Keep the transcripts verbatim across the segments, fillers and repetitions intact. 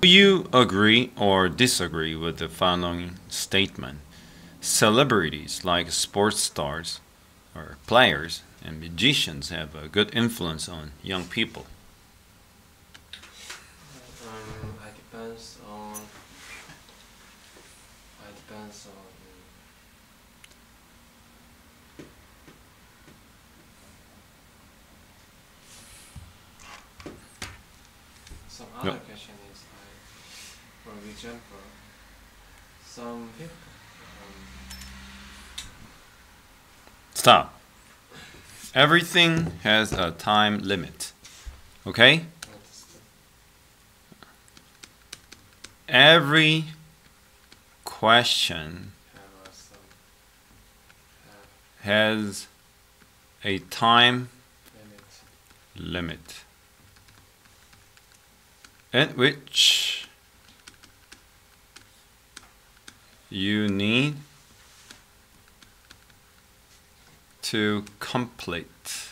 Do you agree or disagree with the following statement? Celebrities like sports stars or players and magicians have a good influence on young people. Um, it depends on. It depends on. Some other Yep. question is like, for example, some people. Um, Stop. Everything has a time limit. Okay? what's the- Every question have uh, some have has a time limits. limit at which you need to complete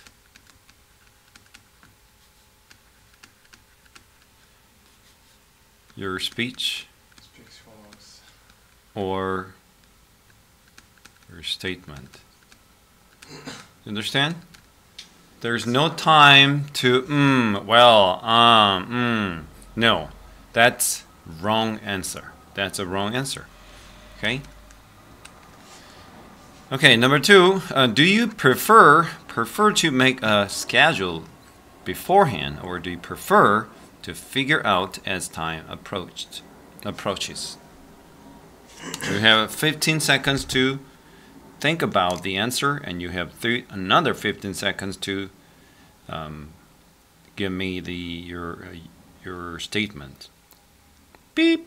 your speech Speaks for us. or your statement. You understand? There's no time to mm, well, um, mm. No, that's wrong answer. That's a wrong answer. Okay? Okay, number two, uh, do you prefer prefer to make a schedule beforehand, or do you prefer to figure out as time approached approaches? You have fifteen seconds to think about the answer, and you have three, another fifteen seconds to um, give me the your uh, your statement. Beep.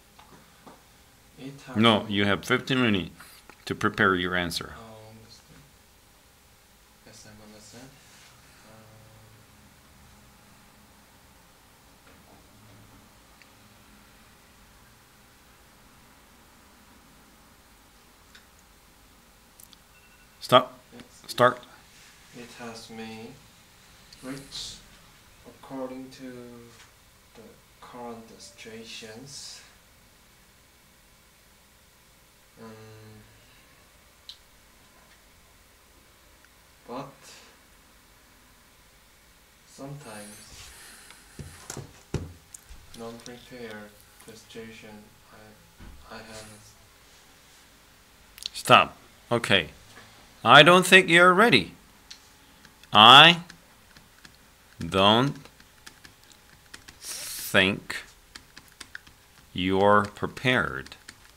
It has No, you have fifteen minutes to prepare your answer. Oh, understood. Yes, I understand. Um, Stop. yes. Start. It has me which, according to the current situations, um, but sometimes non-prepared the situation I I have. Stop. Okay. I don't think you're ready. I don't think you're prepared.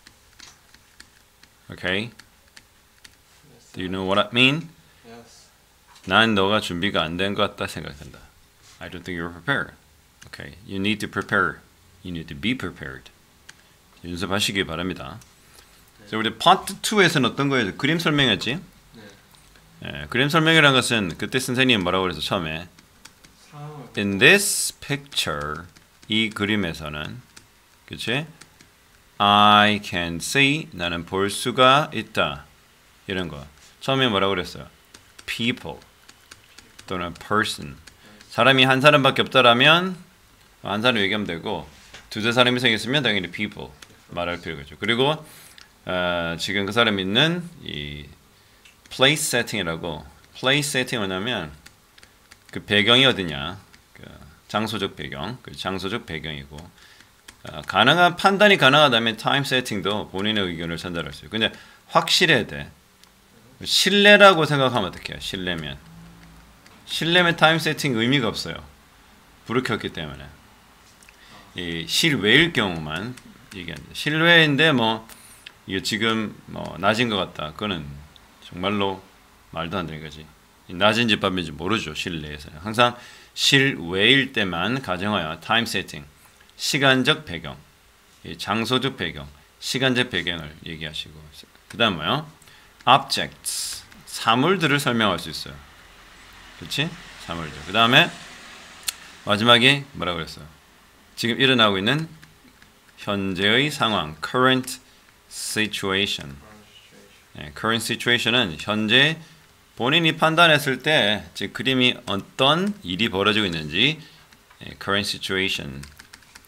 Okay? Yes, Do you know what I mean? Yes. 난 너가 준비가 안 된 것 같다 생각한다. I don't think you're prepared. Okay. You need to prepare. You need to be prepared. 연습하시기 바랍니다. 자, 우리 파트 이에서는 어떤 거예요? 그림 설명했지? 네. 예, 그림 설명이라는 것은 그때 선생님이 뭐라고 그래서 처음에 상황을 In this picture, 이 그림에서는 그치? I can see, 나는 볼 수가 있다. 이런 거. 처음에 뭐라고 그랬어요? People 또는 person. 사람이 한 사람밖에 없다라면 한 사람 얘기하면 되고 두세 사람 이상 있으면 당연히 people 말할 필요가 있죠. 그리고 어, 지금 그 사람이 있는 이 place setting이라고 place setting은 뭐냐면 그 배경이 어디냐 그 장소적 배경 그 장소적 배경이고 어, 가능한 판단이 가능하다면 time setting도 본인의 의견을 전달할 수 있어요. 근데 확실해야 돼. 신뢰라고 생각하면 어떡해요? 신뢰면 신뢰면 time setting 의미가 없어요. 불을 켰기 때문에 이 실외일 경우만 얘기합니다. 실외인데 뭐 이게 지금 뭐 낮인 것 같다. 그거는 정말로 말도 안 되는 거지. 낮인지 밤인지 모르죠. 실내에서는 항상 실외일 때만 가정하여 타임 세팅, 시간적 배경, 장소적 배경, 시간적 배경을 얘기하시고 그 다음 뭐요? objects, 사물들을 설명할 수 있어요. 그렇지? 사물들. 그 다음에 마지막에 뭐라고 그랬어요? 지금 일어나고 있는 현재의 상황, current situation. 네, current situation은 현재 본인이 판단했을 때 지금 그림이 어떤 일이 벌어지고 있는지 네, current situation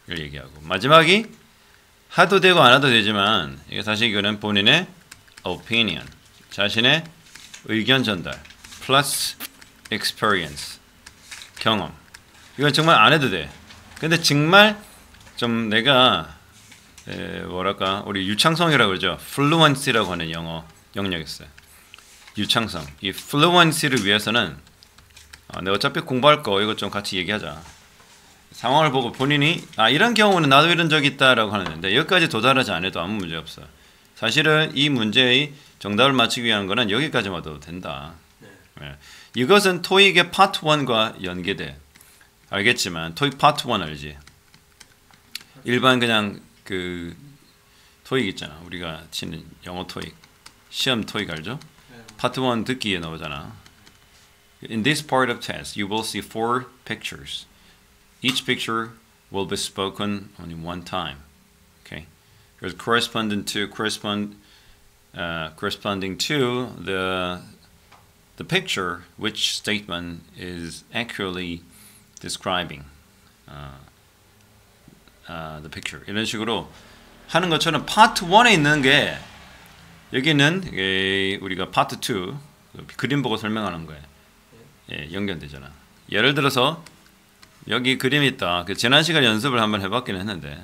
얘기하고 마지막이 해도 되고 안 해도 되지만 이게 사실 이거는 본인의 opinion, 자신의 의견 전달 plus experience, 경험. 이건 정말 안 해도 돼. 근데 정말 좀 내가 에, 뭐랄까 우리 유창성이라고 그러죠. fluency라고 하는 영어 영역 있어요. 유창성. 이 fluency를 위해서는 어, 내가 어차피 공부할 거 이것 좀 같이 얘기하자. 상황을 보고 본인이 아 이런 경우는 나도 이런 적이 있다라고 하는데 여기까지 도달하지 않아도 아무 문제 없어. 사실은 이 문제의 정답을 맞추기 위한 거는 여기까지만 와도 된다. 네. 네. 이것은 토익의 파트 일과 연계돼. 알겠지만 토익 파트 일 알지? 일반 그냥 그 토익 있잖아. 우리가 치는 영어 토익 시험 토익 알죠? 네. 파트 일 듣기에 나오잖아. In this part of test, you will see four pictures. Each picture will be spoken only one time. Okay, it's corresponding to correspond uh, corresponding to the the picture which statement is accurately describing uh, uh, the picture. 이런 식으로 하는 것처럼 파트 일에 있는 게 여기는 이게 우리가 파트 이 그림 보고 설명하는 거예요. 예, 연결되잖아. 예를 들어서 여기 그림이 있다. 그 지난 시간에 연습을 한번 해봤긴 했는데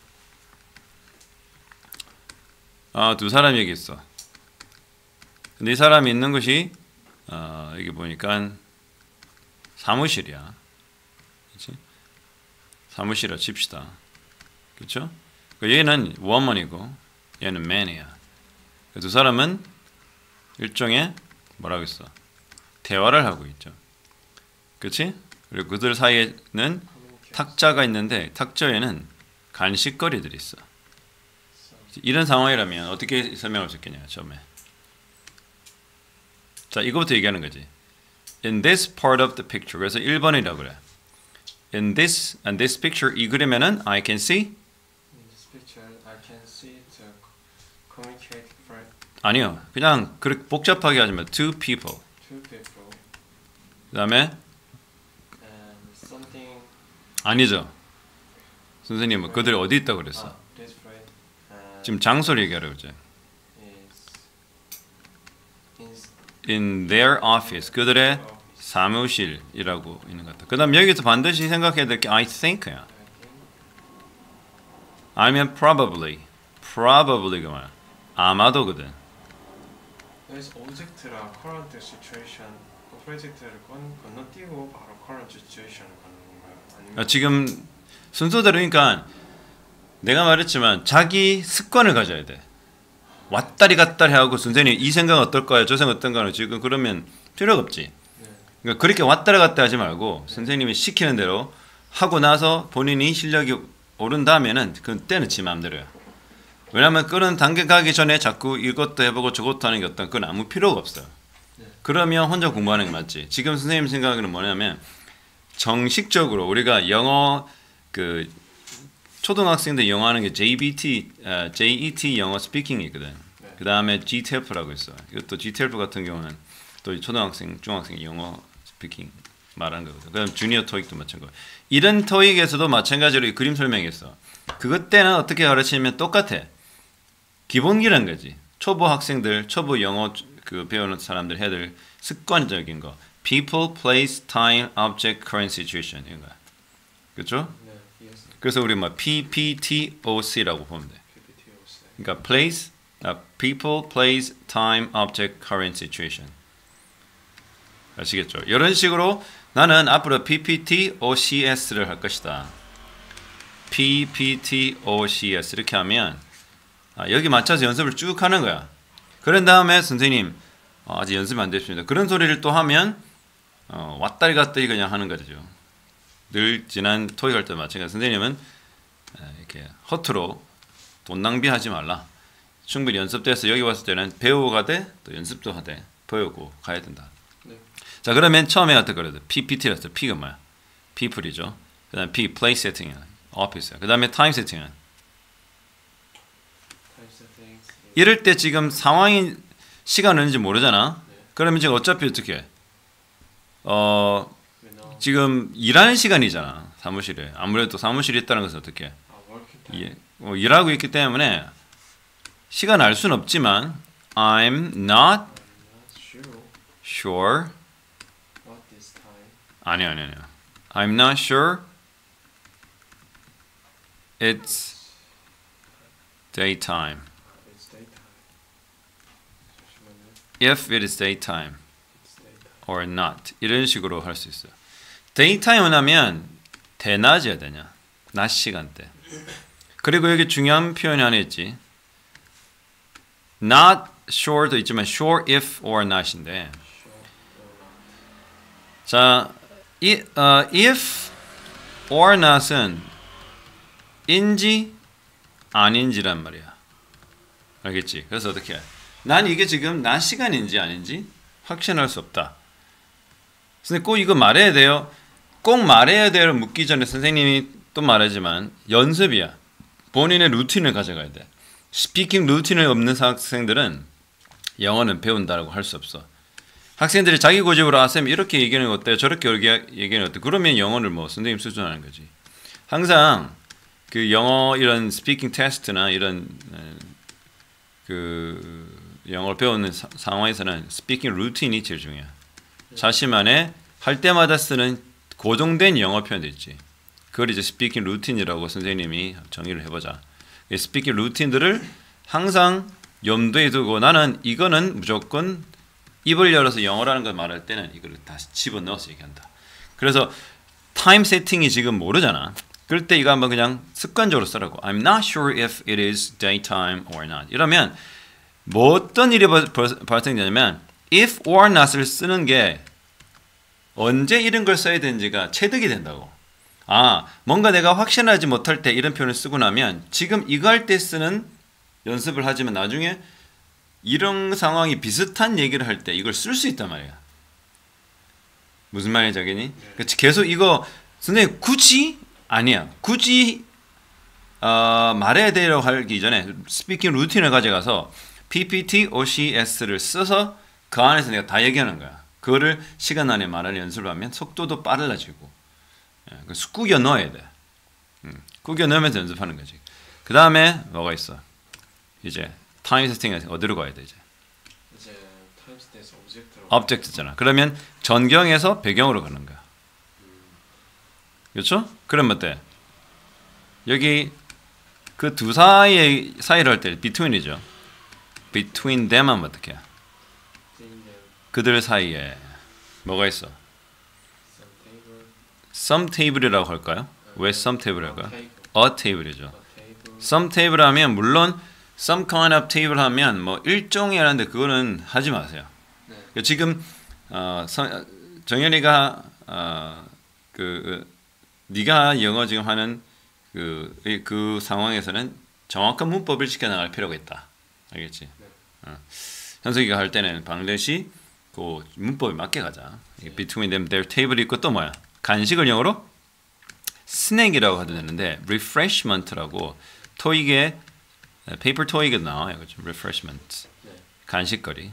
아, 두 사람이 여기 있어. 근데 이 사람이 있는 곳이 어, 여기 보니까 사무실이야. 그치? 사무실이라 칩시다. 그렇죠? 얘는 woman이고 얘는 man이야. 두 사람은 일종의 뭐라고 했어? 대화를 하고 있죠. 그렇지? 그리고 그들 사이에는 탁자가 있는데 탁자에는 간식거리들이 있어. 이런 상황이라면 어떻게 설명할 수 있겠냐 처음에. 자, 이거부터 얘기하는 거지. In this part of the picture. 그래서 일 번이라고 그래. In this and this picture 이 그림에는 I can see. In this picture, I can see to communicate for 아니요. 그냥 그렇게 복잡하게 하지 마. Two people. two people. 그다음에 And something. 아니죠. 선생님은 그들이 어디 있다고 그랬어? Ah, this right. And 지금 장소를 얘기하라고 그러죠. is In their office. 그들의 in 사무실이라고 있는 것 같다. 그다음 여기서 반드시 생각해야 될 게 I think야. 아니면 probably. probably가 뭐야? 아마도거든. 여기서 object라 current situation, 그 프로젝트를 건 건너뛰고 바로 current situation을 가는 건가요? 아니면 아, 지금 순서대로 그러니까 내가 말했지만 자기 습관을 가져야 돼. 왔다리 갔다리 하고 선생님 이 생각 어떨까요? 저 생각 어떤가요? 지금 그러면 필요가 없지. 네. 그러니까 그렇게 왔다리 갔다 하지 말고 선생님이 시키는 대로 하고 나서 본인이 실력이 오른 다음에는 그때는 지 마음대로야. 왜냐하면 그런 단계 가기 전에 자꾸 이것도 해보고 저것도 하는 게 어떤 그건 아무 필요가 없어요. 네. 그러면 혼자 공부하는 게 맞지. 지금 선생님 생각은 뭐냐면 정식적으로 우리가 영어 그 초등학생들 영어 하는 게 제이비티, 어, 제이이티 영어 스피킹이거든. 네. 그 다음에 지티에프라고 있어. 이것도 지티에프 같은 경우는 또 초등학생, 중학생 영어 스피킹 말하는 거거든. 그다음 주니어 토익도 마찬가지고. 이런 토익에서도 마찬가지로 이 그림 설명했어. 그것 때는 어떻게 가르치면 똑같아. 기본기란 거지. 초보 학생들, 초보 영어 그 배우는 사람들 해야 될 습관적인 거. People, place, time, object, current situation 이런 거야. 그렇죠? 네, yes. 그래서 우리 뭐 피피티오씨라고 보면 돼. 피피티오씨. 그러니까 place, uh, people, place, time, object, current situation. 아시겠죠? 이런 식으로 나는 앞으로 피피티오씨에스를 할 것이다. 피피티오씨에스 이렇게 하면 아, 여기 맞춰서 연습을 쭉 하는 거야. 그런 다음에 선생님 어, 아직 연습이 안 됐습니다. 그런 소리를 또 하면 어, 왔다리 갔다리 그냥 하는 거죠. 늘 지난 토익 할 때 마찬가지. 선생님은 이렇게 허투루 돈 낭비하지 말라. 충분히 연습돼서 여기 왔을 때는 배우고 가되 또 연습도 하되 배우고 가야 된다. 네. 자, 그러면 처음에 어떻게 그래도 피피티라서 P가 뭐야? people이죠. 그다음 P place setting은 office야. 그다음에 time setting은 Time settings. 이럴 때 지금 상황이 시간 언제인지 모르잖아. 네. 그러면 지금 어차피 어떻게 해? 어 We know. 지금 일하는 시간이잖아. 사무실에. 아무래도 사무실에 있다는 것은 어떻게? 아, working time. 예, 어, 일하고 있기 때문에 시간 알 수는 없지만 I'm not I'm not sure sure. what this time. 아니 아니 아니요. I'm not sure it's daytime. 아, it's daytime. 잠시만요. If it is daytime It's daytime. or not. 이런 식으로 할 수 있어요. daytime은 하면 대낮이어야 되냐? 낮 시간대. 그리고 여기 중요한 표현이 하나 있지. not sure도 있지만 sure if or not인데. Sure or not. 자, 이, 어, if or not은 인지 아닌지란 말이야. 알겠지? 그래서 어떻게 해? 난 이게 지금 낮 시간인지 아닌지 확신할 수 없다. 선생님 꼭 이거 말해야 돼요. 꼭 말해야 돼요. 묻기 전에 선생님이 또 말하지만 연습이야. 본인의 루틴을 가져가야 돼. 스피킹 루틴이 없는 학생들은 영어는 배운다고 할 수 없어. 학생들이 자기 고집으로 아, 쌤 이렇게 얘기하는 거 어때요? 저렇게 얘기하는 거 어때요? 그러면 영어를 뭐 선생님 수준하는 거지. 항상 그 영어 이런 스피킹 테스트나 이런 그 영어를 배우는 사, 상황에서는 스피킹 루틴이 제일 중요해. 자신만의 할 때마다 쓰는 고정된 영어 표현도 있지. 그걸 이제 스피킹 루틴이라고 선생님이 정의를 해보자. 스피킹 루틴들을 항상 염두에 두고 나는 이거는 무조건 입을 열어서 영어라는 걸 말할 때는 이걸 다시 집어넣어서 얘기한다. 그래서 타임 세팅이 지금 모르잖아. 그럴 때 이거 한번 그냥 습관적으로 쓰라고. I'm not sure if it is daytime or not. 이러면 뭐 어떤 일이 발생되냐면 if or not을 쓰는 게 언제 이런 걸 써야 되는지가 체득이 된다고. 아, 뭔가 내가 확신하지 못할 때 이런 표현을 쓰고 나면 지금 이거 할 때 쓰는 연습을 하지만 나중에 이런 상황이 비슷한 얘기를 할 때 이걸 쓸 수 있단 말이야. 무슨 말인지 알겠니? 네. 계속 이거 선생님 굳이 아니야. 굳이 어, 말해야 되려고 하기 전에 스피킹 루틴을 가져가서 피피티, 오씨에스를 써서 그 안에서 내가 다 얘기하는 거야. 그거를 시간 안에 말할 연습을 하면 속도도 빨라지고 예, 꾸겨 넣어야 돼. 음, 꾸겨 넣으면서 연습하는 거지. 그 다음에 뭐가 있어? 이제 타임 세팅 어디로 가야 돼 이제? 이제 타임 세팅에서 오브젝트로. 오브젝트잖아. 그러면 전경에서 배경으로 가는 거야. 그렇죠? 그러면 어때? 여기 그 두 사이의 사이를 할 때 between이죠. between them 하면 어떻게 해? 그들 사이에 뭐가 있어? some table이라고 할까요? 왜 some table 할까요? a table이죠. some table 하면 물론 some kind of table 하면 뭐 일종이 하는데 그거는 하지 마세요. 네. 지금 어, 정현이가 어, 그 네가 영어 지금 하는 그, 그 상황에서는 정확한 문법을 지켜나갈 필요가 있다. 알겠지? 네. 어. 현석이가 할 때는 방let이 그 문법에 맞게 가자. 네. Between them, their table 있고 또 뭐야? 간식을 영어로 스낵이라고 하도 되는데 refreshment라고 토익에 페이퍼 토익에 나와요. 그렇죠? refreshment. 네. 간식거리.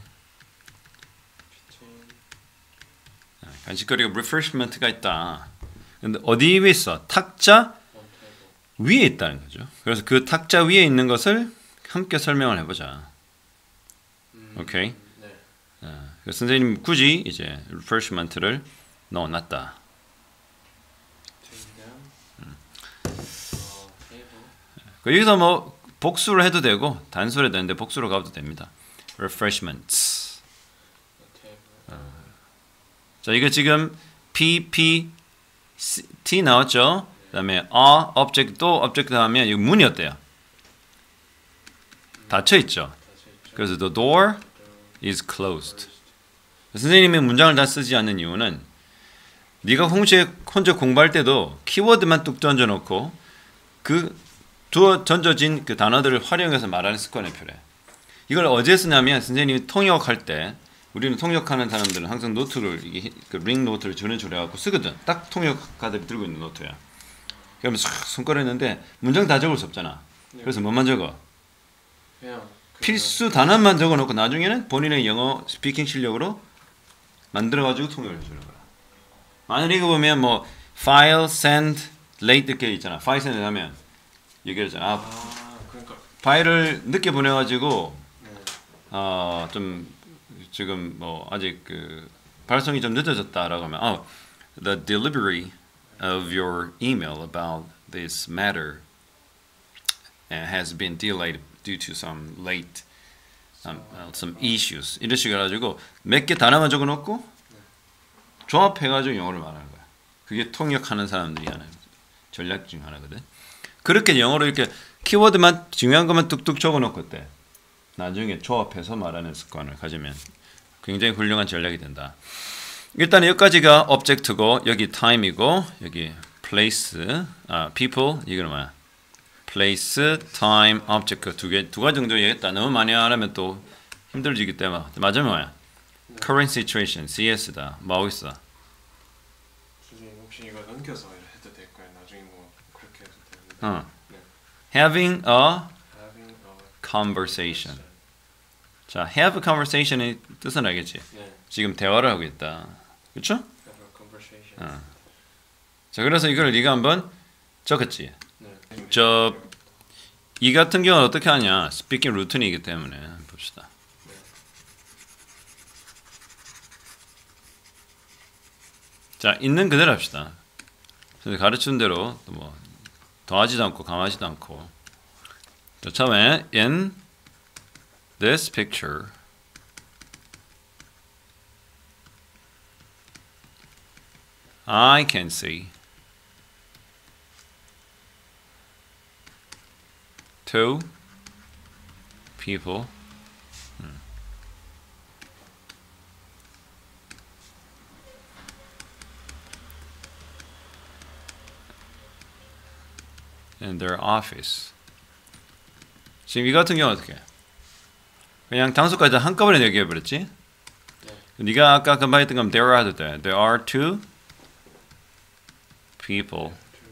간식거리가 refreshment가 있다. 근데 어디 위에 있어? 탁자 위에 있다는 거죠. 그래서 그 탁자 위에 있는 것을 함께 설명을 해보자. 음, 오케이. 네. 어, 그래서 선생님 굳이 이제 refreshment를 넣어놨다. 음. 어, 여기서 뭐 복수를 해도 되고 단수를 해도 되는데 복수로 가도 됩니다. refreshments. 어. 자, 이거 지금 P, P, T 나왔죠? 그 다음에 a, object, 또 object 하면 이거 문이 어때요? 닫혀있죠? 그래서 the door is closed. 선생님이 문장을 다 쓰지 않는 이유는 네가 혼자, 혼자 공부할 때도 키워드만 뚝 던져놓고 그 두어 던져진 그 단어들을 활용해서 말하는 습관이 필요해. 이걸 어디에 쓰냐면 선생님이 통역할 때 우리는 통역하는 사람들은 항상 노트를 이게 그 링 노트를 전해주려 갖고 쓰거든. 딱 통역가들이 들고 있는 노트야. 그러면 손가락 했는데 문장 다 적을 수 없잖아. 그래서 뭐만 적어? 그냥 그 필수 단어만 적어놓고 나중에는 본인의 영어 스피킹 실력으로 만들어가지고 통역을 해주는 거야. 만약 이거 보면 뭐 file, send, late 늦게 있잖아. 파일 샌드 하면 얘기했잖아. 아, 아 그러니까 파일을 늦게 보내가지고 네. 어, 좀 지금 뭐 아직 그 발송이 좀 늦어졌다라고 하면 어, the delivery of your email about this matter has been delayed due to some late um, uh, some issues 이런 식으로 해가지고 몇 개 단어만 적어놓고 조합해가지고 영어를 말하는 거야. 그게 통역하는 사람들이 하는 전략 중 하나거든. 그렇게 영어로 이렇게 키워드만 중요한 것만 뚝뚝 적어놓고 때 나중에 조합해서 말하는 습관을 가지면 굉장히 훌륭한 전략이 된다. 일단 여기까지가 object고 여기 time이고 여기 place, 아 people 이거는 뭐야? place, time, object 두 개, 두 가지 정도 얘기했다. 너무 많이 하려면 또 힘들어지기 때문에 맞으면 뭐야? current situation, 씨에스다. 뭐하고 있어? 선생님 혹시 이거 넘겨서 해도 될까요? 나중에 뭐 그렇게 해도 되는데. 어. 네. having a Having a conversation. 자, have a conversation의 뜻은 알겠지? 네. 지금 대화를 하고 있다. 그렇죠? Have a conversation. 어. 자, 그래서 이걸 네가 한번 적었지. 네. 저 이 같은 경우는 어떻게 하냐? 스피킹 루틴이기 때문에 봅시다. 자, 있는 그대로 합시다. 그래서 가르치는 대로 뭐 더하지도 않고 감하지도 않고. 자, 처음에 in this picture I can see two people hmm, in their office. 지금 이 같은 경우 어떻게? 그냥 단수까지 한꺼번에 얘기해 버렸지? 네가 아까 금방했던 건 there are 돼. There are two people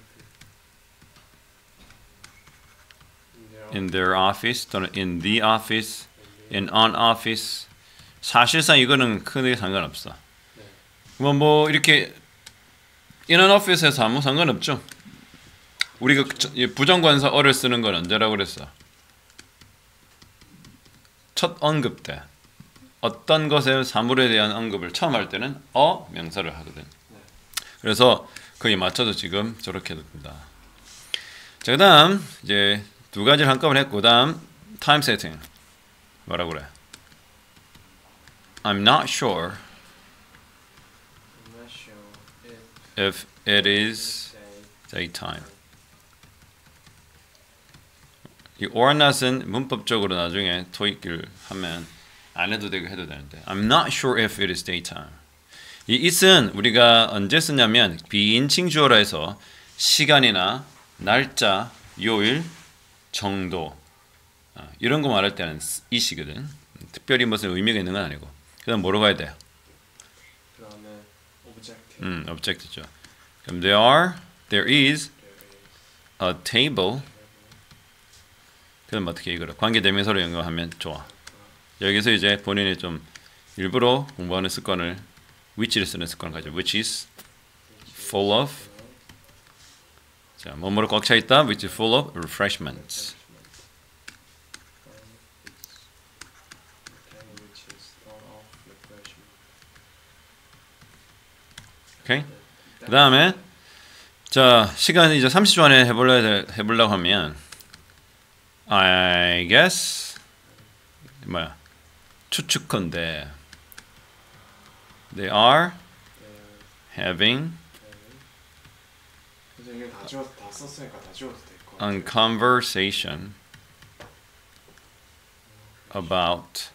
in their office 또는 in the office, in an office. 사실상 이거는 크게 상관없어. 뭐, 뭐 이렇게 in an office에서 아무 상관없죠. 우리가 부정관사 어를 쓰는 건 언제라고 그랬어? 첫 언급 때. 어떤 것의 사물에 대한 언급을 처음 할 때는 어 명사를 하거든. 그래서 거기에 맞춰서 지금 저렇게 됩니다. 자, 그다음 이제 두 가지를 한꺼번에 했고, 그다음 time setting 뭐라고 그래? I'm not sure I'm not sure if if it is day daytime. 이 or not은 문법적으로 나중에 토익을 하면 안 해도 되고 해도 되는데 I'm not sure if it is daytime. 이 it은 우리가 언제 쓰냐면 비인칭 주어라 해서 시간이나 날짜, 요일, 정도 아, 이런 거 말할 때는 it이거든. 특별히 무슨 의미가 있는 건 아니고. 그다음 뭐로 가야 돼? 그다음에 object 음, object죠. 그럼 there are, there is a table. 그럼 어떻게 이거를 관계대명사로 연결하면 좋아. 여기서 이제 본인이 좀 일부러 공부하는 습관을 which를 쓰는 습관을 가져. which is full of 자, 뭐뭐로 꽉 차 있다. which is full of refreshments. 오케이. 그 다음에 자 시간 이제 삼십 초 안에 해보려 해보려고 하면 I guess 뭐야 추측컨대 they are having 선생님 다 지워 다 썼으니까 다 지워도 될 것 a 같아요. conversation about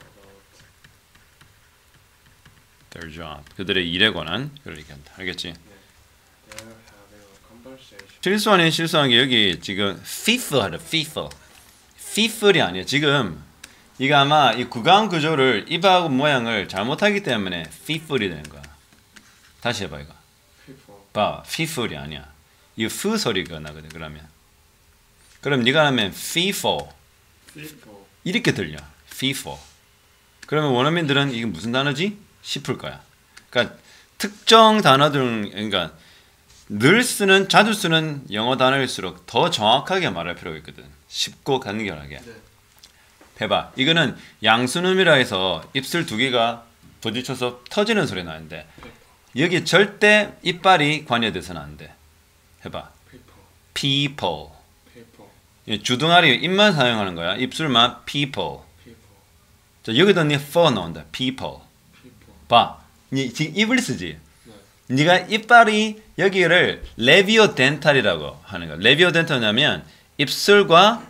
their job. 그들의 일에 관한 그걸 얘기한다. 알겠지? They're having a conversation. 실수 아닌 실수한 게 여기 지금 FIFA 하래. FIFA. FIFL이 아니야. 지금 이거 아마 이 구강 구조를 입하고 모양을 잘못하기 때문에 FIFL이 되는 거야. 다시 해봐 이거. People. 봐, FIFL이 아니야. 이 F 소리가 나거든. 그러면 그럼 네가 하면 FIFA People. 이렇게 들려. FIFA. 그러면 원어민들은 이게 무슨 단어지? 싶을 거야. 그러니까 특정 단어들, 그러니까 늘 쓰는 자주 쓰는 영어 단어일수록 더 정확하게 말할 필요가 있거든. 쉽고 간결하게. 네. 해봐. 이거는 양순음이라 해서 입술 두 개가 부딪혀서 터지는 소리 나는데 여기 절대 이빨이 관여돼서는 안 돼. 해봐. people, people. people, 주둥아리 입만 사용하는 거야. 입술만 people. people, 자, 여기도 네 for 나온다. people. people. 봐. 니 지금 입을 쓰지. 네. 네가 이빨이 여기를 레비오 덴탈이라고 하는 거야. 레비오 덴탈이냐면 입술과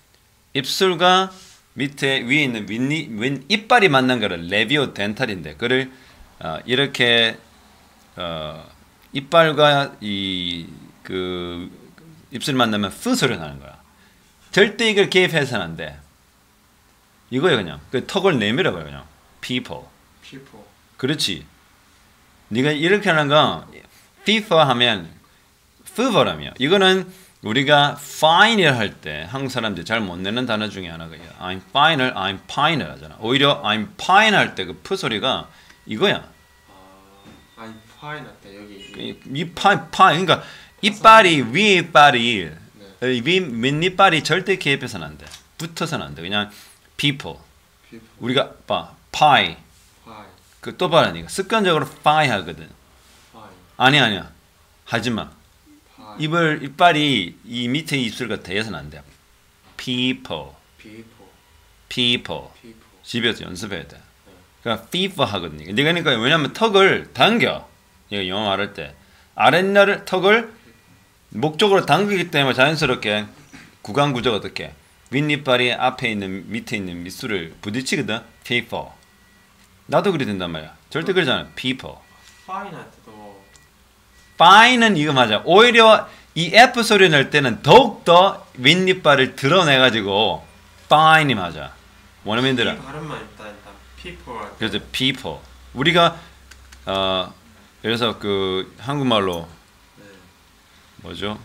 입술과 밑에 위에 있는 윗니, 윗 이빨이 만난 거를 레비오 덴탈인데 그를 어, 이렇게 어, 이빨과 이 그 입술 만나면 푸 소리 나는 거야. 절대 이걸 개입해서는 안 돼. 이거야 그냥. 그 턱을 내밀어봐요 그냥. people. people. 그렇지. 네가 이렇게 하는 거 FIFA 하면 fever라며. 이거는 우리가 fine을 할 때 한국 사람들이 잘 못 내는 단어 중에 하나가 I'm fine을 I'm pine을 하잖아. 오히려 I'm pine 할 때 그 푸 소리가 이거야. 아, I'm fine 할때 여기 이, 이 pine, pine 그러니까 이빨이 위에 이빨이 네. 위 밑이빨이 절대 개입해서는 안 돼. 붙어서는 안 돼. 그냥 people. people, 우리가 봐 pie pie, 그 또 봐라니까 습관적으로 pie 하거든. pie, 아니 아니야. 하지 마. pie, 입을 이빨이 이 밑에 입술과 대해서는 안 돼. people, people, people. people. 집에서 연습해야 돼. 그러니까 FIFA 하거든요. 네가 그러니까 왜냐면 턱을 당겨. 얘가 영어 말할 때 아랫날을 턱을 목적으로 당기기 때문에 자연스럽게 구강 구조가 어떻게 윗니빨이 앞에 있는 밑에 있는 밑술을 부딪히거든. people. 나도 그리 된단 말이야. 절대 그러잖아. people. fine 할 때도 fine은 이거 맞아. 오히려 이 F 소리 낼 때는 더욱더 윗니빨을 드러내가지고 fine이 맞아. 원어민 들아. 이 발음만 일단 일단 people 할 때. 그래서 people. 우리가 어 그래서 그 한국말로 네. 뭐죠?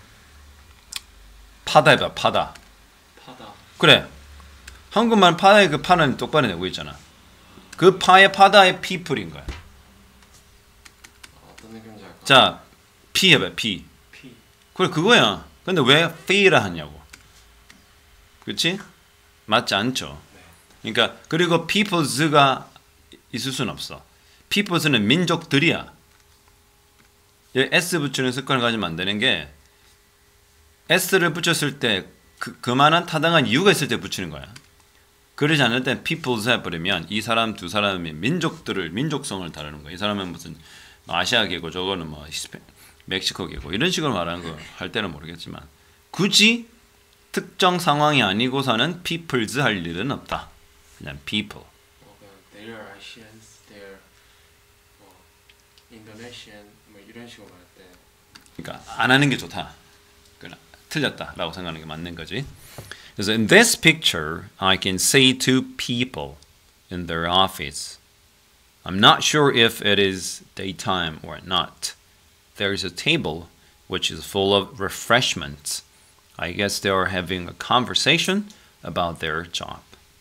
파다다 파다. 파다. 그래. 한국말 파다의 그 파는 똑바로 내고 있잖아. 그 파의 파다의 people인 거야. 아, 어떤 느낌인지 알까? 자, P 해봐. P. P. 그래 그거야. 근데 왜 fee라 하냐고. 그렇지? 맞지 않죠. 그러니까 그리고 peoples가 있을 수는 없어. peoples는 민족들이야. S 붙이는 습관을 가지면 안 되는 게 S를 붙였을 때 그, 그만한 타당한 이유가 있을 때 붙이는 거야. 그러지 않을 때 peoples 해버리면 이 사람 두 사람이 민족들을 민족성을 다루는 거야. 이 사람은 무슨 아시아계고 저거는 뭐 히스패, 멕시코계고 이런 식으로 말하는 거 할 때는 모르겠지만 굳이 특정 상황이 아니고서는 peoples 할 일은 없다. 그냥 people. 어, 그냥 they are Asians, they are 뭐 Indonesian 뭐 이런 식으로 말할 때. 그러니까 안 하는 게 좋다. 그러나 틀렸다라고 생각하는 게 맞는 거지. 그래서 in this picture, I can see two people in their office. I'm not sure if it is daytime or not. There is a table which is full of refreshments. I guess they are having a conversation about their job.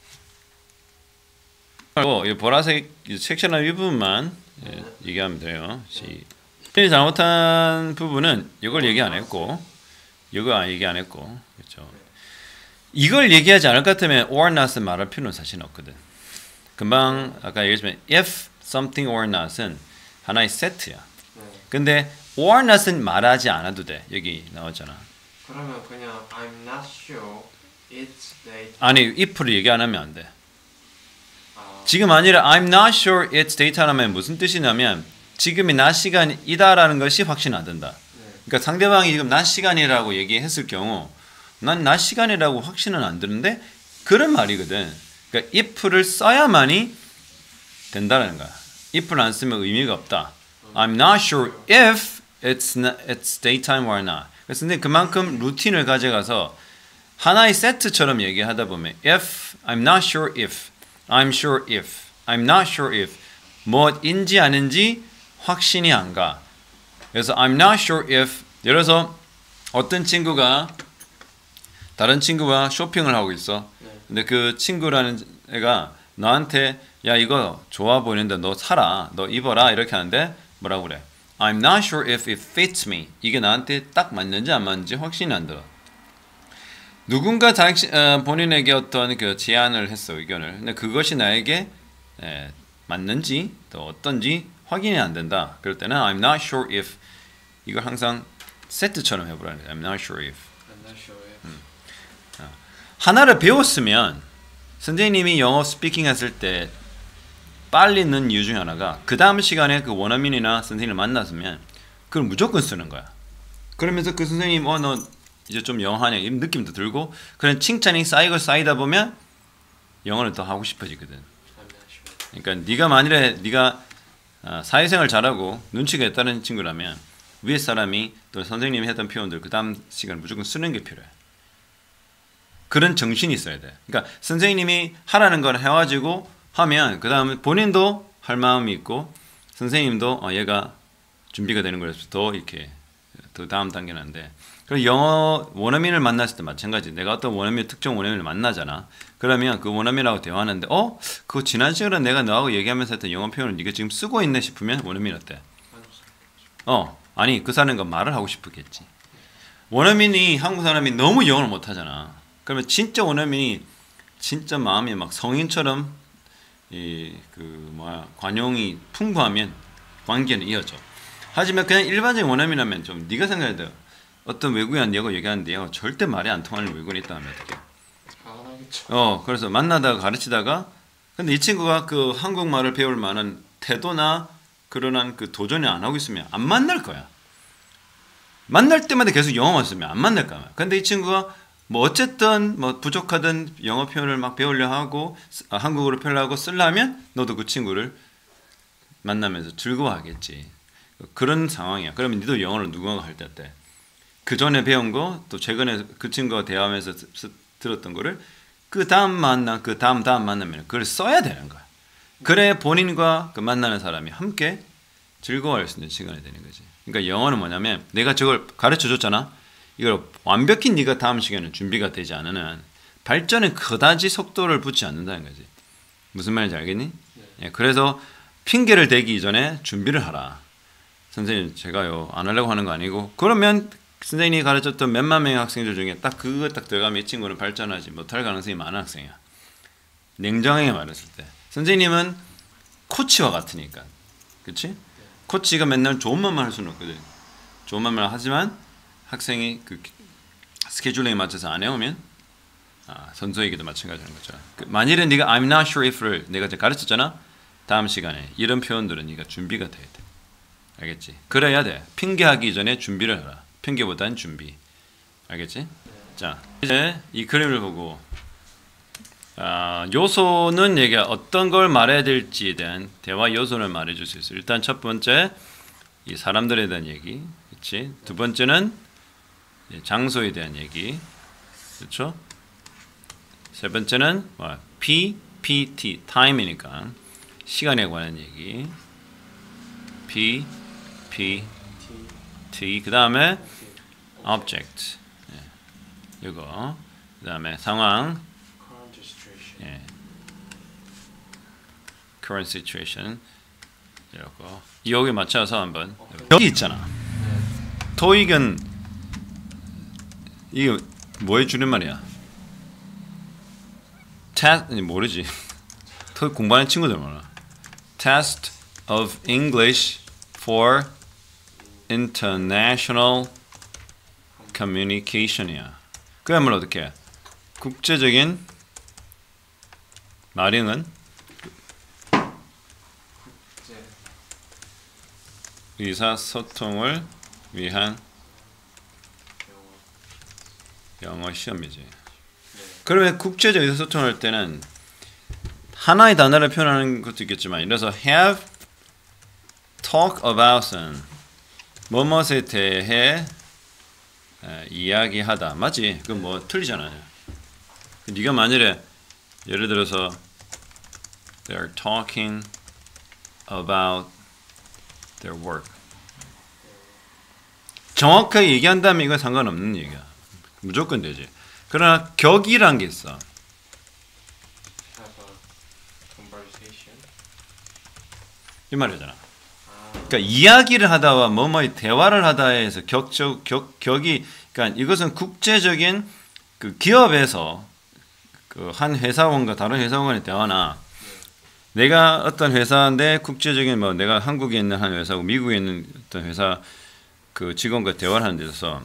그리고 이 보라색 섹션의 이 부분만 예, 얘기하면 돼요. 시. 잘못한 부분은 이걸 얘기 안 했고, 이거 얘기 안 했고, 그렇죠. 이걸 얘기하지 않을 것 같으면 or not은 말할 필요는 사실 없거든. 금방 아까 얘기했지만 if something or not은 하나의 세트야. 네. 근데 or not은 말하지 않아도 돼. 여기 나왔잖아. 그러면 그냥 I'm not sure it's daytime. 아니 if를 얘기 안 하면 안 돼. 아, 지금 아니라 I'm not sure it's daytime 하면 무슨 뜻이냐면 지금이 낮 시간이다라는 것이 확신 안 된다. 네. 그러니까 상대방이 지금 낮 시간이라고 얘기했을 경우 난 낮 시간이라고 확신은 안 드는데 그런 말이거든. 그러니까 if를 써야만이 된다는 거야. if를 안 쓰면 의미가 없다. I'm not sure if it's not, it's daytime or not. 그래서 근데 그만큼 루틴을 가져가서 하나의 세트처럼 얘기하다 보면 if I'm not sure if I'm sure if I'm not sure if 뭐인지 아닌지 확신이 안 가. 그래서 I'm not sure if 예를 들어서 어떤 친구가 다른 친구가 쇼핑을 하고 있어. 근데 그 친구라는 애가 너한테 야 이거 좋아 보이는데 너 사라. 너 입어라. 이렇게 하는데 뭐라고 그래? I'm not sure if it fits me. 이게 나한테 딱 맞는지 안 맞는지 확신이 안 들어. 누군가 당시, 어, 본인에게 어떤 그 제안을 했어, 의견을. 근데 그것이 나에게 에, 맞는지 또 어떤지 확인이 안 된다. 그럴 때는 I'm not sure if 이걸 항상 세트처럼 해보라는 거야. I'm not sure if. I'm not sure if. 음. 어. 하나를 배웠으면 선생님이 영어 스피킹 했을 때 빨리 넣는 이유 중에 하나가 그 다음 시간에 그 원어민이나 선생님을 만났으면 그걸 무조건 쓰는 거야. 그러면서 그 선생님 어 너 이제 좀 영어 하냐 이런 느낌도 들고 그런 칭찬이 쌓이고 쌓이다 보면 영어를 더 하고 싶어지거든. 그러니까 네가 만일에 네가 사회생활 잘하고 눈치가 있다는 친구라면 위에 사람이 또 선생님이 했던 표현들 그 다음 시간 무조건 쓰는 게 필요해. 그런 정신이 있어야 돼. 그러니까 선생님이 하라는 걸 해가지고 하면 그 다음에 본인도 할 마음이 있고 선생님도 어, 얘가 준비가 되는 거라서 더 이렇게 더 다음 단계는데 그리고 영어 원어민을 만났을 때 마찬가지. 내가 어떤 원어민 특정 원어민을 만나잖아. 그러면 그 원어민하고 대화하는데 어? 그거 지난 시간에 내가 너하고 얘기하면서 했던 영어 표현을 네가 지금 쓰고 있네 싶으면 원어민 어때? 어 아니 그 사람과 말을 하고 싶겠지. 원어민이 한국 사람이 너무 영어를 못하잖아. 그러면 진짜 원어민이 진짜 마음이 막 성인처럼 이 그 뭐야 관용이 풍부하면 관계는 이어져. 하지만 그냥 일반적인 원어민이라면 좀 네가 생각해야 돼. 어떤 외국인 영어 얘기하는데요 절대 말이 안 통하는 외국인이 있다 하면 어떡해? 당연하겠죠. 어 그래서 만나다가 가르치다가 근데 이 친구가 그 한국말을 배울 만한 태도나 그런 그 도전을 안 하고 있으면 안 만날 거야. 만날 때마다 계속 영어만 쓰면 안 만날 거야. 근데 이 친구가 뭐 어쨌든 뭐 부족하던 영어 표현을 막 배우려 하고 아, 한국어로 표현하고 쓰려면 너도 그 친구를 만나면서 즐거워하겠지. 그런 상황이야. 그러면 니도 영어를 누군가 할 때 어때? 그 전에 배운 거 또 최근에 그 친구가 대화하면서 스, 스, 들었던 거를 그 다음 만나 그 다음 다음 만나면 그걸 써야 되는 거야. 그래 본인과 그 만나는 사람이 함께 즐거워할 수 있는 시간이 되는 거지. 그러니까 영어는 뭐냐면 내가 저걸 가르쳐 줬잖아. 이걸 완벽히 네가 다음 시간에 준비가 되지 않으면 발전에 그다지 속도를 붙지 않는다는 거지. 무슨 말인지 알겠니? 네. 예, 그래서 핑계를 대기 이전에 준비를 하라. 선생님 제가요 안 하려고 하는 거 아니고 그러면 선생님이 가르쳤던 몇만 명의 학생들 중에 딱 그거 딱 들어가면 이 친구는 발전하지 못할 가능성이 많은 학생이야. 냉정하게 말했을 때 선생님은 코치와 같으니까 그치? 네. 코치가 맨날 좋은 말만 할 수는 없거든. 좋은 말만 하지만 학생이 그 스케줄링에 맞춰서 안 해오면 아, 선수에게도 마찬가지인 거죠. 그 만일에 네가 I'm not sure if를 내가 이제 가르쳤잖아. 다음 시간에 이런 표현들은 네가 준비가 돼야 돼. 알겠지? 그래야 돼. 핑계하기 전에 준비를 해라. 핑계보다는 준비. 알겠지? 네. 자 이제 이 그림을 보고 아, 요소는 얘가 어떤 걸 말해야 될지에 대한 대화 요소를 말해줄 수 있어요. 일단 첫 번째 이 사람들에 대한 얘기, 그렇지? 두 번째는 장소에 대한 얘기, 그렇죠? 세 번째는 뭐, P, P, T, time이니까 시간에 관한 얘기. P, P, T. 그 다음에 object. 예. 이거. 그 다음에 상황. 예. current situation. 이거. 여기 맞춰서 한번. 여기 있잖아. 토익은 이게 뭐에 주는 말이야? test 모르지. 토익 공부하는 친구들 몰라. Test of English for International Communication이야. 그야말로 어떻게? 국제적인 말형은 의사소통을 위한 영어 시험이지. 그러면 국제적 의사소통할 때는 하나의 단어를 표현하는 것도 있겠지만 이래서 have talk about은 뭐뭇에 대해 에, 이야기하다. 맞지? 그건 뭐 틀리잖아요. 네가 만일에 예를 들어서 they're talking about their work. 정확하게 얘기한다면 이건 상관없는 얘기야. 무조건 되지. 그러나 격이란 게 있어. 이 말이잖아. 아, 그러니까 이야기를 하다와 뭐뭐의 대화를 하다에서 격적 격 격이 그러니까 이것은 국제적인 그 기업에서 그 한 회사원과 다른 회사원의 대화나 내가 어떤 회사인데 국제적인 뭐 내가 한국에 있는 한 회사고 미국에 있는 어떤 회사 그 직원과 대화를 하는 데 있어서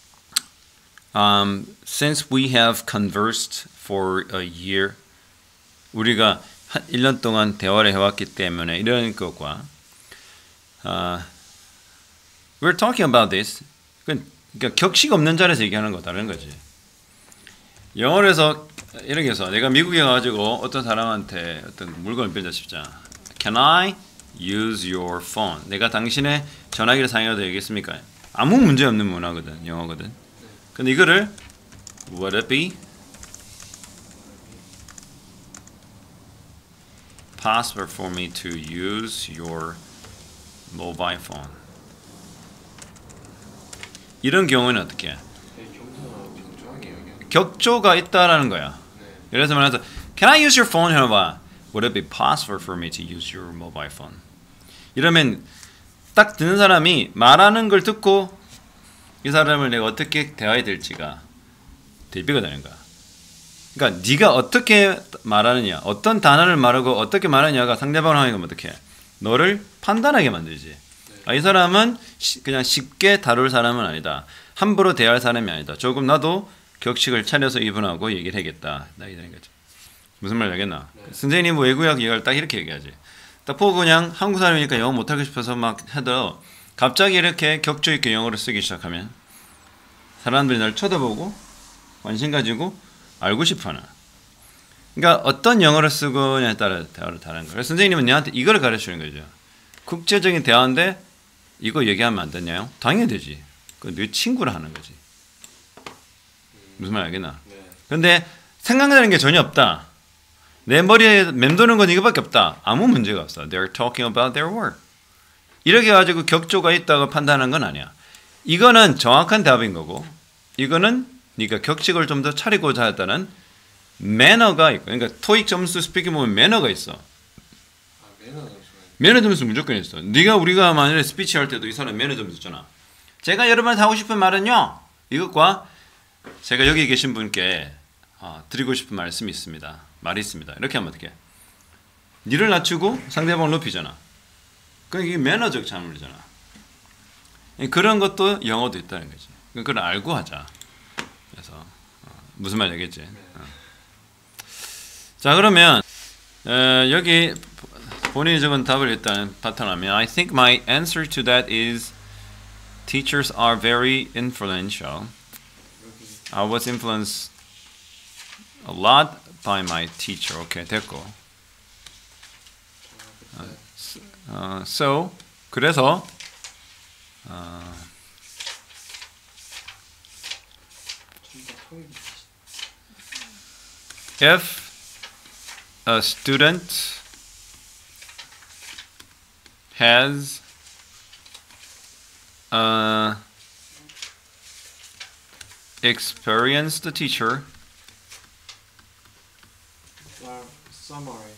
um, since we have conversed for a year 우리가 한 일 년 동안 대화를 해왔기 때문에 이런 것과 uh, we're talking about this 그러니까 격식 없는 자리에서 얘기하는 거 다른 거지. 영어로 해서 이렇게 해서 내가 미국에 가가지고 어떤 사람한테 어떤 물건을 빌려 싶자. Can I use your phone? 내가 당신의 전화기를 사용해도 되겠습니까? 아무 문제 없는 문화거든, 영어거든. 근데 이거를 Would it be possible for me to use your mobile phone? 이런 경우에는 어떻게 해? 격조가 있다라는 거야. 예를 들어서 말해서 Can I use your phone? 해봐. Would it be possible for me to use your mobile phone? 이러면 딱 듣는 사람이 말하는 걸 듣고 이 사람을 내가 어떻게 대화해야 될지가 대비가 되는 거야. 그러니까 네가 어떻게 말하느냐, 어떤 단어를 말하고 어떻게 말하느냐가 상대방을 하면 어떻게 해? 너를 판단하게 만들지. 아, 이 사람은 시, 그냥 쉽게 다룰 사람은 아니다. 함부로 대할 사람이 아니다. 조금 나도 격식을 차려서 이분하고 얘기를 해야겠다. 나 이런 거죠. 무슨 말 알겠나? 네. 선생님 외국학 얘기를 딱 이렇게 얘기하지. 딱 보고 그냥 한국 사람이니까 영어 못하고 싶어서 막 해도 갑자기 이렇게 격조 있게 영어를 쓰기 시작하면 사람들이 날 쳐다보고 관심 가지고 알고 싶어하나. 그러니까 어떤 영어를 쓰고냐에 따라 대화를 다른 거예요. 선생님은 내한테 이거를 가르치는 거죠. 국제적인 대화인데 이거 얘기하면 안 되냐요? 당연히 되지. 그건 네 친구를 하는 거지. 무슨 말 알겠나? 근데 생각나는 게 전혀 없다. 내 머리에 맴도는 건 이거밖에 없다. 아무 문제가 없어. They're talking about their work. 이렇게 가지고 격조가 있다고 판단하는 건 아니야. 이거는 정확한 답인 거고 이거는 네가 격식을 좀 더 차리고자 했다는 매너가 있고 그러니까 토익 점수 스피킹 보면 매너가 있어. 아, 매너 점수. 매너 점수 무조건 있어. 네가 우리가 만약에 스피치 할 때도 이 사람 매너 점수 있잖아. 제가 여러분한테 하고 싶은 말은요. 이것과 제가 여기 계신 분께 어, 드리고 싶은 말씀이 있습니다. 말이 있습니다. 이렇게 하면 어떻게? 니를 낮추고 상대방을 높이잖아. 그러니까 이게 매너적 잘못이잖아. 그런 것도 영어도 있다는 거지. 그걸 알고 하자. 그래서 어, 무슨 말인지 알겠지? 어. 자 그러면 어, 여기 본인이 적은 답을 일단 바탕하면 I think my answer to that is teachers are very influential. I was influenced a lot by my teacher. 오케이, 됐고. 어, uh, so, 그래서 uh, if a student has uh, experienced the teacher Well, summary.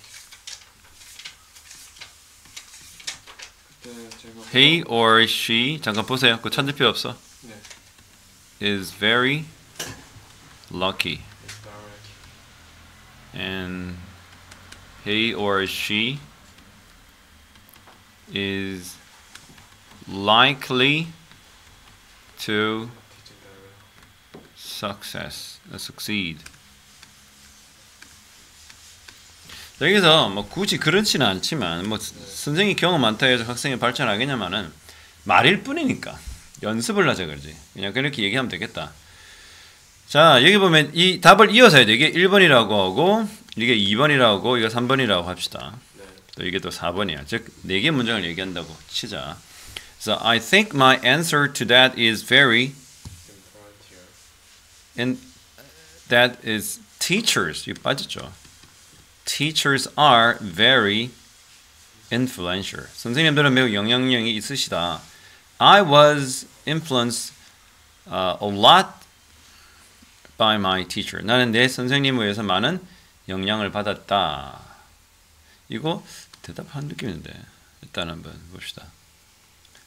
그때 제가 he or she 잠깐 보세요. 그거 찾을 필요 없어. 네. is very lucky It's direct. and he or she is likely to teaching direct. success uh, succeed. 여기서 뭐 굳이 그렇지는 않지만 뭐 선생님이 경험 많다 해서 학생이 발전하겠냐마는 말일 뿐이니까 연습을 하자 그러지. 그냥 그렇게 얘기하면 되겠다. 자 여기 보면 이 답을 이어서 해야 돼. 이게 일 번이라고 하고 이게 이 번이라고 하고 이거 삼 번이라고 합시다. 네. 또 이게 또 사 번이야. 즉 네 개 문장을 얘기한다고 치자. So I think my answer to that is very and that is teachers. 이거 빠졌죠. Teachers are very influential. 선생님들은 매우 영향력이 있으시다. I was influenced uh, a lot by my teacher. 나는 내 선생님에 의해서 많은 영향을 받았다. 이거 대답한 느낌인데 일단 한번 봅시다.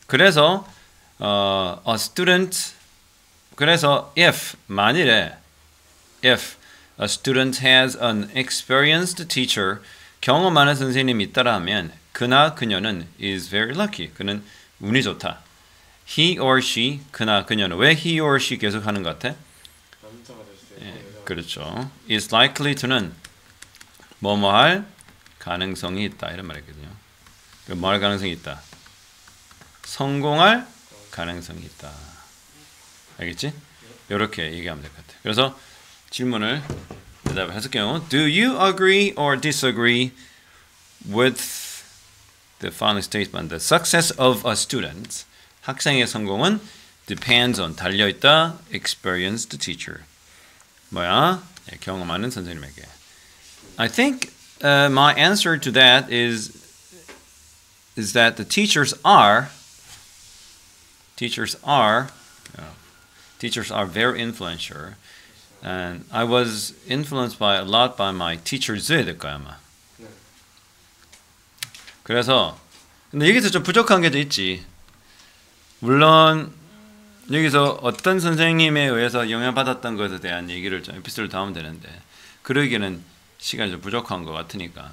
그래서 어, a student 그래서 if 만일에 if a student has an experienced teacher 경험 많은 선생님이 있다라 하면 그나 그녀는 is very lucky. 그는 운이 좋다. He or she 그나 그녀는 왜 he or she 계속 하는 것 같아? 남자가 될 수도 있고 예, 여자가 그렇죠. is likely to는 뭐뭐 할 가능성이 있다 이런 말이거든요. 뭐 할 가능성이 있다. 성공할 가능성이 있다. 알겠지? 이렇게 얘기하면 될 것 같아. 그래서 질문을 대답을 했을 경우 Do you agree or disagree with the following statement? The success of a student 학생의 성공은 depends on 달려있다 experienced teacher 뭐야? 예, 경험 많은 선생님에게. I think uh, my answer to that is is that the teachers are teachers are uh, teachers are very influential. And I was influenced by a lot by my teachers 될 거야 아마. 네. 그래서 근데 여기서 좀 부족한 게 또 있지. 물론 여기서 어떤 선생님에 의해서 영향받았던 것에 대한 얘기를 좀 에피소드를 더 하면 되는데 그러기에는 시간이 좀 부족한 것 같으니까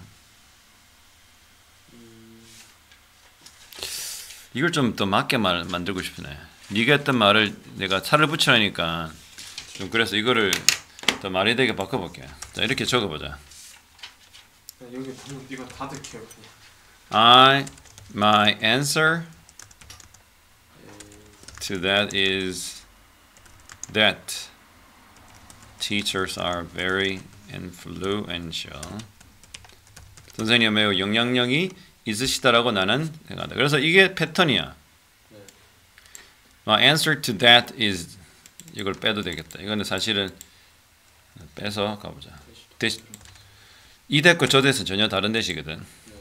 이걸 좀 더 맞게 말, 만들고 싶네. 네가 했던 말을 내가 차를 붙이라니까 좀 그래서 이거를 더 말이 되게 바꿔볼게. 자 이렇게 적어보자. 여기 보면 이거 다들 기억해. I my answer to that is that teachers are very influential. 선생님 매우 영향력이 있으시다라고 나는 생각한다. 그래서 이게 패턴이야. 네. My answer to that is 이걸 빼도 되겠다. 이거는 사실은 빼서 가보자. 대시, 이 대과 저 대는 전혀 다른 대시거든. 네.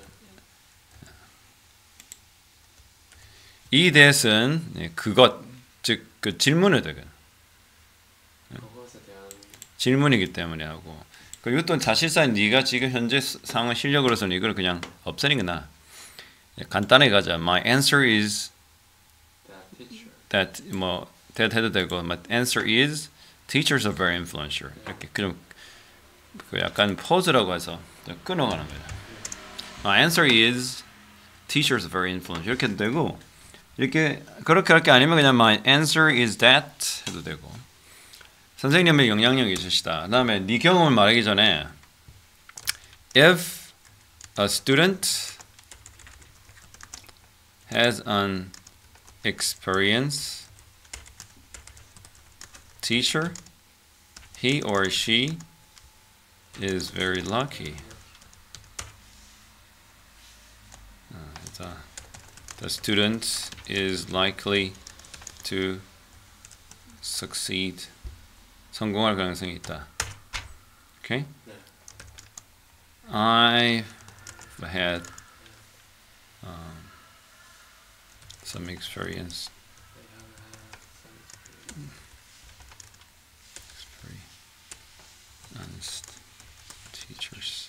이 대는 그것 즉 그 질문을 되거든. 그것에 대한 질문이기 때문에 하고 그리고 이것도 사실상 네가 지금 현재 상황 실력으로서는 이걸 그냥 없애는 게 나아. 간단하게 가자. My answer is that teacher. that 뭐 that 해도 되고 my answer is teachers are very influential. 이렇게 좀 그 약간 포즈라고 해서 끊어가는 거야. My answer is teachers are very influential. 이렇게 해도 되고 이렇게 그렇게 할 게 아니면 그냥 my answer is that 해도 되고 선생님의 영향력이 있으시다. 그다음에 네 경험을 말하기 전에 if a student has an experienced teacher, he or she is very lucky. Uh, the student is likely to succeed. 성공할 가능성이 있다. Okay? 네. I've had um, some experience. Experienced teachers.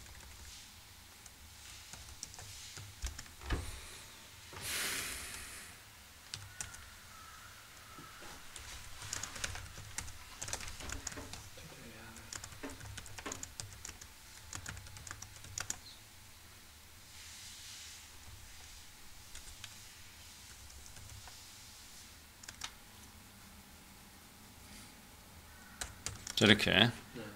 이렇게. 네.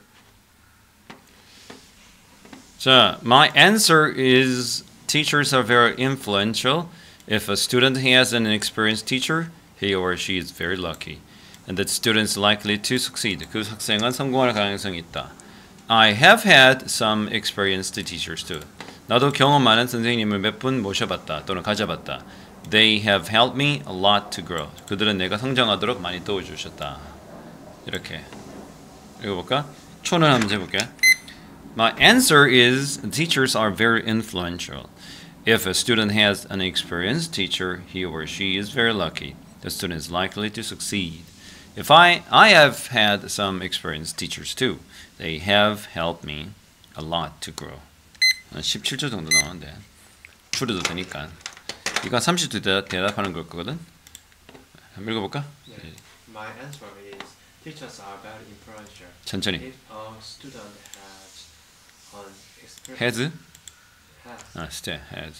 자, my answer is teachers are very influential. If a student has an experienced teacher, he or she is very lucky. And that student is likely to succeed. 그 학생은 성공할 가능성이 있다. I have had some experienced teachers too. 나도 경험 많은 선생님을 몇 분 모셔봤다 또는 가져봤다. They have helped me a lot to grow. 그들은 내가 성장하도록 많이 도와주셨다. 이렇게. 읽어볼까? 초는 한번 해볼게. My answer is teachers are very influential. If a student has an experienced teacher, he or she is very lucky. The student is likely to succeed. If I, I have had some experienced teachers too. They have helped me a lot to grow. 십칠 초 정도 나오는데 줄여도 되니까. 이거 삼십 초 대답, 대답하는 걸 거거든. 한번 읽어볼까? Yeah. My answer is teachers are very influential. 천천히. If a student has an experience, has has 아, 스테 has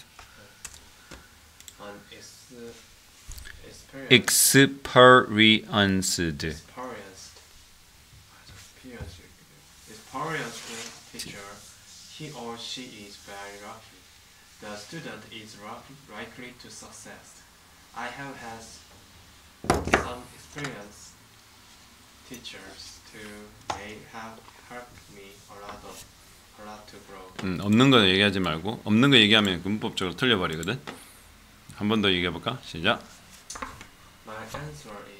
an ex, experience, experienced experienced, experienced, experienced teacher, he or she is very lucky. The student is likely to success. I have had some experienced teachers to they have helped me a lot of a lot to grow. 음, 없는 거 얘기하지 말고 없는 거 얘기하면 문법적으로 틀려버리거든. 한 번 더 얘기해 볼까? 시작. My answer